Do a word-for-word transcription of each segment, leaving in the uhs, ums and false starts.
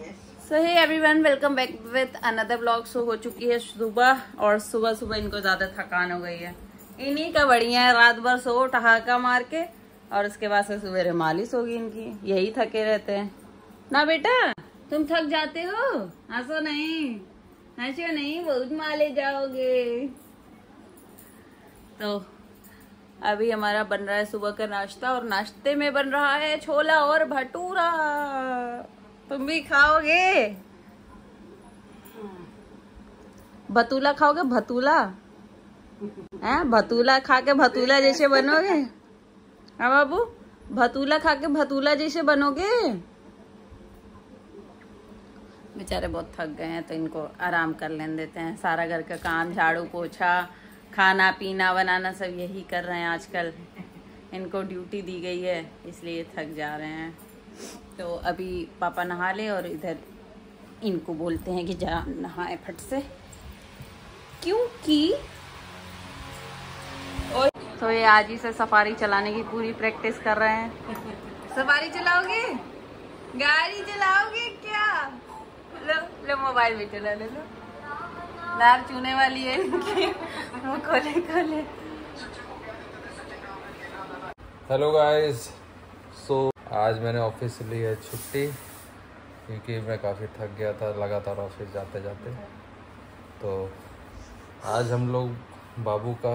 So hey everyone, welcome back with another blog. So हो चुकी है सुबह और सुबह सुबह इनको ज्यादा थकान हो गई है। इन्हीं का बढ़िया है, रात भर सो ठहाका मार के और उसके बाद से सवेरे मालिश होगी इनकी। यही थके रहते हैं ना बेटा। तुम थक जाते हो, हंसो नहीं, हंसो नहीं, बहुत माले जाओगे। तो अभी हमारा बन रहा है सुबह का नाश्ता और नाश्ते में बन रहा है छोला और भटूरा। तुम भी खाओगे? भतूला खाओगे? भतूला है, भतूला खा के भतूला जैसे बनोगे? हाँ बाबू, भतूला खा के भतूला जैसे बनोगे? बेचारे बहुत थक गए हैं तो इनको आराम कर लेने देते हैं। सारा घर का काम, झाड़ू पोछा, खाना पीना बनाना सब यही कर रहे हैं आजकल। इनको ड्यूटी दी गई है इसलिए थक जा रहे हैं। तो अभी पापा नहा ले और इधर इनको बोलते हैं कि जा नहाए फट से, क्योंकि तो ये आज ही से सफारी चलाने की पूरी प्रैक्टिस कर रहे हैं। सफारी चलाओगे? गाड़ी चलाओगे क्या? लो लो मोबाइल भी चला ले लो। लार चूने वाली है इनकी। वो खोले खोले। हेलो गाइस, सो आज मैंने ऑफिस से ली है छुट्टी क्योंकि मैं काफ़ी थक गया था लगातार ऑफिस जाते जाते। तो आज हम लोग बाबू का,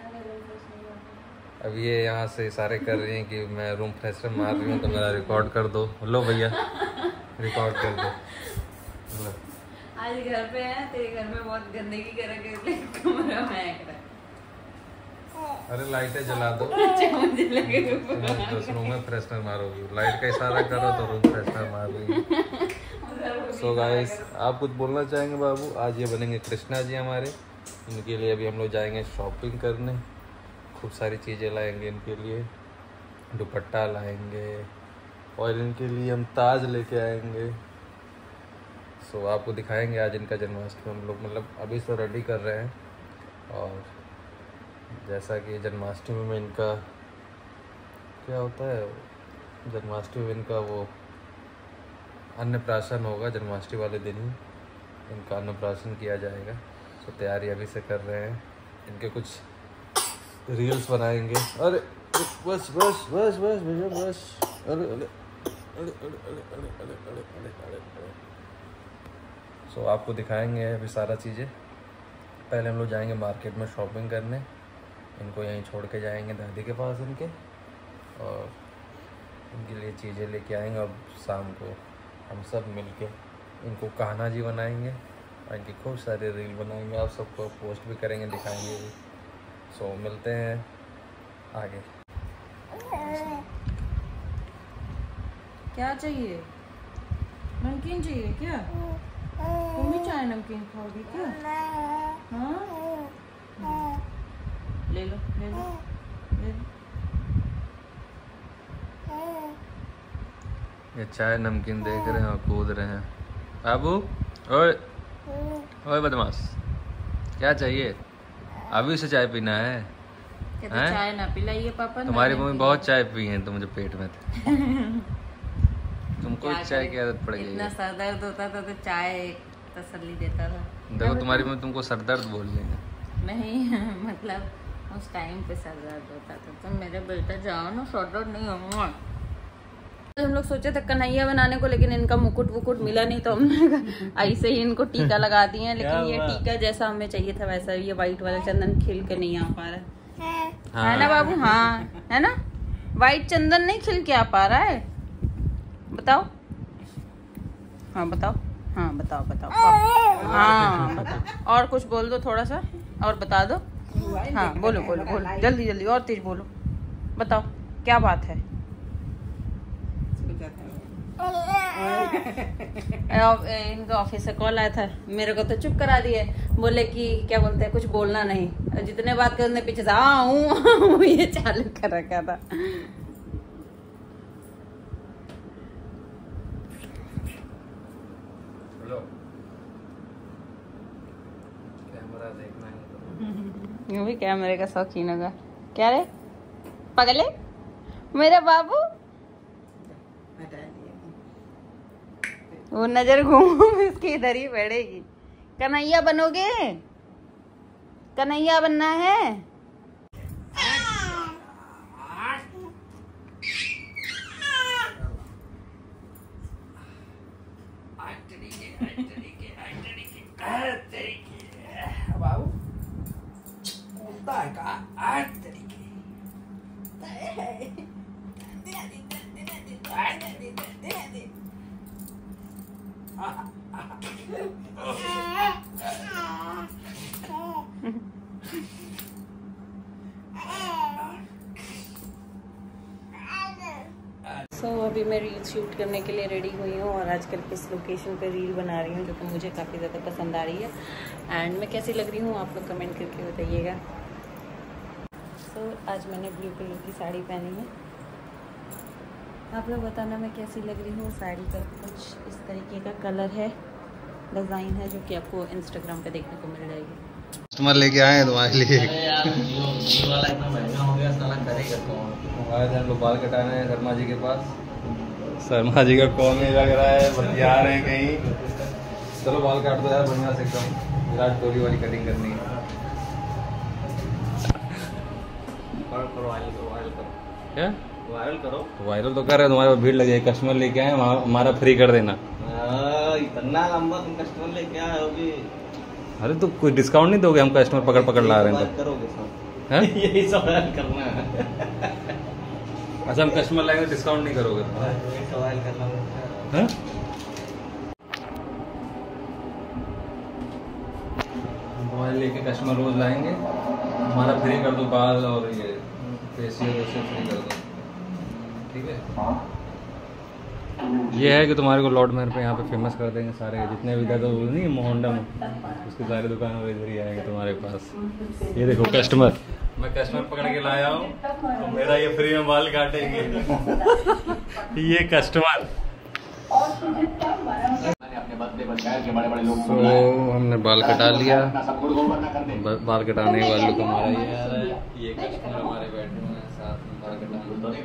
अब ये यहाँ से इशारे कर रही हैं कि मैं रूम फ्रेशनर मार रही हूँ तो मेरा रिकॉर्ड कर दो। लो भैया रिकॉर्ड कर दो। लो आज घर पे है, तेरे घर में बहुत गंदगी करके कमरा महक रहा है। अरे लाइटें जला दो। अच्छा मुझे लगे दस रूम में फ्रेशनर मारोगी, लाइट का इशारा करो तो रूम फ्रेशनर मार रही। सो गाइस, आप कुछ बोलना चाहेंगे बाबू? आज ये बनेंगे कृष्णा जी हमारे। इनके लिए अभी हम लोग जाएंगे शॉपिंग करने, खूब सारी चीज़ें लाएंगे इनके लिए, दुपट्टा लाएंगे और इनके लिए हम ताज लेके आएंगे। सो so, आपको दिखाएंगे आज इनका जन्माष्टमी। हम लोग मतलब अभी से रेडी कर रहे हैं और जैसा कि जन्माष्टमी में इनका क्या होता है, जन्माष्टमी में इनका वो अन्नप्राशन होगा। जन्माष्टमी वाले दिन ही इनका अन्नप्राशन किया जाएगा। तो तैयारी अभी से कर रहे हैं। इनके कुछ रील्स बनाएंगे। अरे बस बस बस बस भैया बस। अरे अरे अरे अरे अरे अरे अरे अरे अरे अरे अरे सो आपको दिखाएंगे अभी सारा चीज़ें। पहले हम लोग जाएंगे मार्केट में शॉपिंग करने। इनको यहीं छोड़ के जाएंगे दादी के पास इनके, और इनके लिए चीज़ें लेके आएंगे। और शाम को हम सब मिलके इनको कान्हा जी बनाएंगे और इनकी खूब सारी रील बनाएंगे। आप सबको पोस्ट भी करेंगे, दिखाएंगे भी। सो मिलते हैं आगे। क्या चाहिए? नमकीन चाहिए क्या? तुम भी चाय नमकीन खाओगी क्या? हाँ ले लो ले लो ले लो। ये चाय नमकीन देख रहे हैं और कूद रहे हैं। बाबू ओए ओए बदमाश, क्या चाहिए? अभी से चाय पीना है? तो चाय ना पिलाइए पापा। तुम्हारी मम्मी बहुत चाय पी है तो मुझे पेट में थे। तुमको चाय की आदत पड़ गई। इतना सर दर्द होता था तो चाय तसल्ली देता था। देखो तुम्हारी मम्मी तुमको सर दर्द बोल रही है। नहीं मतलब उस टाइम पे सर दर्द होता था। तो मेरे बेटा जाओ ना, सर दर्द नहीं होगा। तो हम लोग सोचे थे कन्हैया बनाने को, लेकिन इनका मुकुट वुकुट मिला नहीं तो हमने ऐसे ही इनको टीका लगा दिए। लेकिन ये टीका जैसा हमें चाहिए था वैसा ये वाइट वाला चंदन खिल के नहीं आ पा रहा है। हाँ। है ना बाबू? हाँ है ना, वाइट चंदन नहीं खिल के आ पा रहा है। बताओ, हाँ बताओ, हाँ बताओ बताओ, हाँ बताओ। और कुछ बोल दो थोड़ा सा और बता दो। हाँ बोलो बोलो बोलो, जल्दी जल्दी और तेज बोलो। बताओ क्या बात है? इनका ऑफिस से कॉल आया था, मेरे को तो चुप करा दिए। बोले कि क्या बोलते हैं, कुछ बोलना नहीं। जितने बात करने पीछे से हाँ हूँ ये चालू कर रखा था। कैमरा देखना है। यूँ भी कैमरे का शौकीन होगा क्या रे पगले मेरा बाबू? वो नजर घूम घूम इसकी इधर ही पड़ेगी। कन्हैया बनोगे? कन्हैया बनना है? सो so, अभी मैं रील शूट करने के लिए रेडी हुई हूँ और आजकल किस लोकेशन पे रील बना रही हूँ जो कि मुझे काफ़ी ज़्यादा पसंद आ रही है। एंड मैं कैसी लग रही हूँ आप लोग कमेंट करके बताइएगा। सो so, आज मैंने ब्लू कलर की साड़ी पहनी है। आप लोग बताना मैं कैसी लग रही हूँ। साड़ी का कुछ इस तरीके का कलर है, डिज़ाइन है जो कि आपको इंस्टाग्राम पे देखने को मिल जाएगी। कस्टमर लेके आए हैं तुम्हारे लिए। आए थे हम लोग बाल कटाने हैं शर्मा जी के पास। शर्मा जी का कॉल नहीं लग रहा है, बतिया रहे हैं कहीं। चलो बाल काट दो यार बढ़िया से एकदम विराट कोहली वाली कटिंग करनी है। क्या वायरल करो? वायरल तो कर रहे हैं, तुम्हारे पास भीड़ लग जाएगी। कस्टमर लेके आए हमारा फ्री कर देना। इतना लंबा तुम कस्टमर लेके आए होगे। अरे तो कोई डिस्काउंट नहीं दोगे? हम कस्टमर पकड़ पकड़ ला रहे हैं तो करोगे सर? यही सवाल करना है। अच्छा हम कस्टमर लाएंगे डिस्काउंट नहीं करोगे? सवाल करना है। मोबाइल लेके कस्टमर रोज लाएंगे, हमारा फ्री कर दो बाल और ये फेशियल वैसे फ्री कर दो, ठीक है? ये है कि तुम्हारे को लॉर्ड मेहर पे यहाँ पे फेमस कर देंगे। सारे जितने भी इधर नहीं है मोहंडा में, उसके सारे दुकान इधर ही आएंगे तुम्हारे पास। ये देखो कस्टमर, मैं कस्टमर पकड़ के लाया हूँ तो मेरा ये फ्री में बाल काटेंगे। ये कस्टमर। तो हमने बाल कटा लिया। बाल कटाने के बाद लुक हमारा ये आ रहा है। ये कस्टमर हमारे बैठे हुए हैं साथ में बाल कटाने।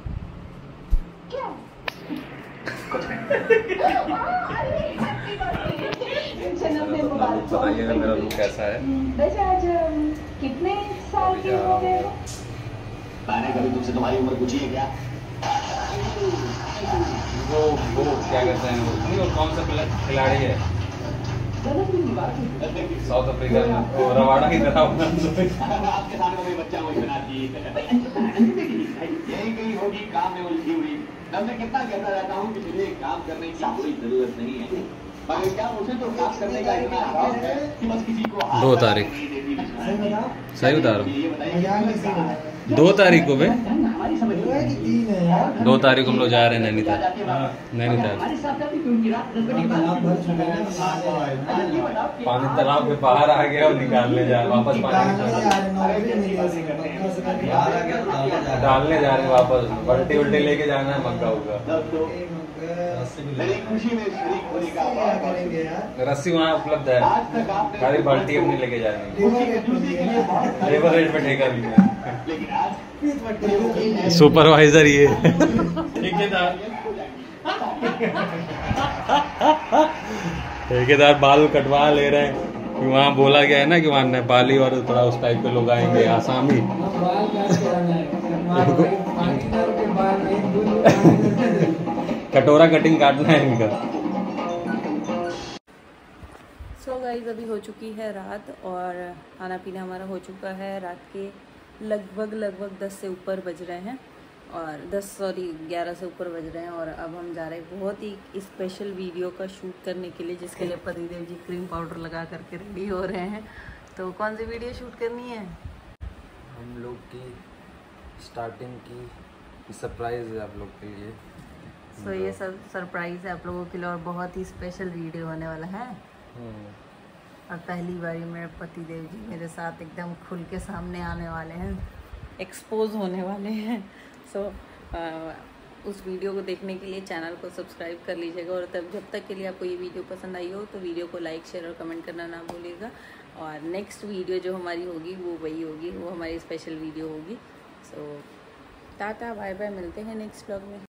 बताइएगा मेरा लुक कैसा है। कितने साल के हो गए? मैंने कभी तुमसे तुम्हारी उम्र पूछी है क्या? वो वो क्या कहते हैं वो, वो कौन सा खिलाड़ी है साउथ अफ्रीका में, वो रवाड़ा की तरह। आपके सामने कोई बच्चा वही बना दी यही कहीं होगी काम में उलझी हुई। मैं कितना कहता रहता हूँ कि मुझे काम करने की कोई जरूरत नहीं है, मगर क्या उसे तो काम करने का इतना शौक है कि बस किसी को दो तारीख सही बता रहा हूँ। दो तारीख को बे दो तारीख को हम लोग जा रहे हैं नैनीताल। नैनीताल पानी तालाब के बाहर आ गया और निकालने जा रहे वापस पानी डालने जा रहे हैं वापस। बल्टी उल्टी लेके जाना है मक्का होगा। रस्सी वहाँ उपलब्ध है, खाली बाल्टी अपनी लेके जानी। लेबर रेट में ठेका भी है। सुपरवाइजर ये ठेकेदार ठेकेदार बाल कटवा ले रहे हैं। वहाँ बोला गया है ना कि वहाँ नेपाली और थोड़ा उस टाइप के लोग आएंगे, आसामी। कटोरा कटिंग काटना है इनका। सो so गाइस अभी हो चुकी है रात और खाना पीना हमारा हो चुका है। रात के लगभग लगभग दस से ऊपर बज रहे हैं और दस सॉरी ग्यारह से ऊपर बज रहे हैं और अब हम जा रहे हैं बहुत ही स्पेशल वीडियो का शूट करने के लिए, जिसके लिए पतिदेव जी क्रीम पाउडर लगा करके रेडी हो रहे हैं। तो कौन सी वीडियो शूट करनी है? हम लोग की स्टार्टिंग की सरप्राइज है आप लोग के लिए। सो so, ये सब सरप्राइज है आप लोगों के लिए और बहुत ही स्पेशल वीडियो होने वाला है। और पहली बारी मेरे पतिदेव जी मेरे साथ एकदम खुल के सामने आने वाले हैं, एक्सपोज होने वाले हैं। सो so, उस वीडियो को देखने के लिए चैनल को सब्सक्राइब कर लीजिएगा और तब जब तक के लिए आपको ये वीडियो पसंद आई हो तो वीडियो को लाइक शेयर और कमेंट करना ना भूलिएगा। और नेक्स्ट वीडियो जो हमारी होगी वो वही होगी, वो हमारी स्पेशल वीडियो होगी। So so, tata bye bye, मिलते हैं नेक्स्ट ब्लॉग में।